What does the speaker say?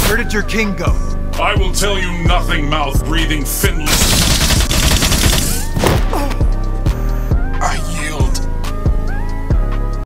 Where did your king go? I will tell you nothing, mouth-breathing, finless